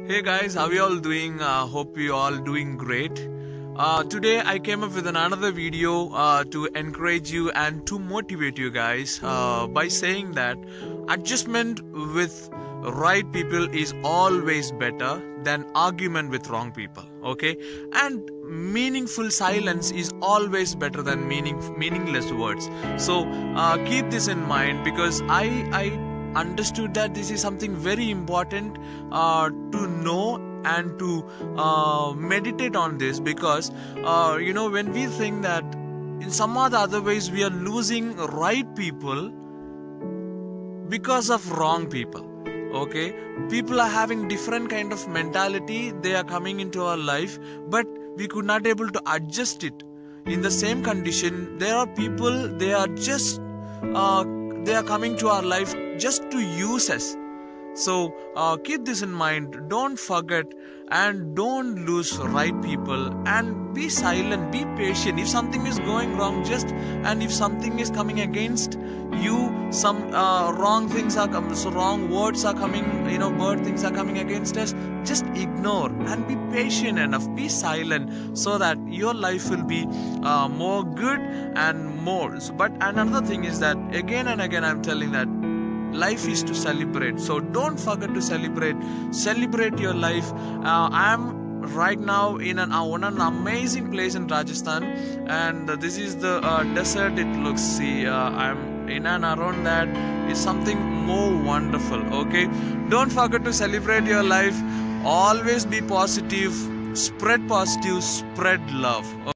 Hey guys, how you all doing? Hope you all doing great. Today I came up with another video to encourage you and to motivate you guys by saying that adjustment with right people is always better than argument with wrong people. Okay, and meaningful silence is always better than meaningless words. So keep this in mind, because I understood that this is something very important to know and to meditate on this, because when we think that in some or the other ways we are losing right people because of wrong people. Okay, people are having different kind of mentality, they are coming into our life, but we could not able to adjust it. In the same condition, there are people, they are just they are coming to our life just to use us. So keep this in mind, don't forget and don't lose right people, and be silent, be patient. If something is going wrong, and if something is coming against you, some wrong things are coming, so wrong words are coming, bad things are coming against us, just ignore and be patient enough, be silent, so that your life will be more good and more. But another thing is that again and again I'm telling that life is to celebrate, so don't forget to celebrate your life. I am right now in an amazing place in Rajasthan, and this is the desert. It looks, see, I'm in and around that is something more wonderful. Okay, don't forget to celebrate your life, always be positive, spread love.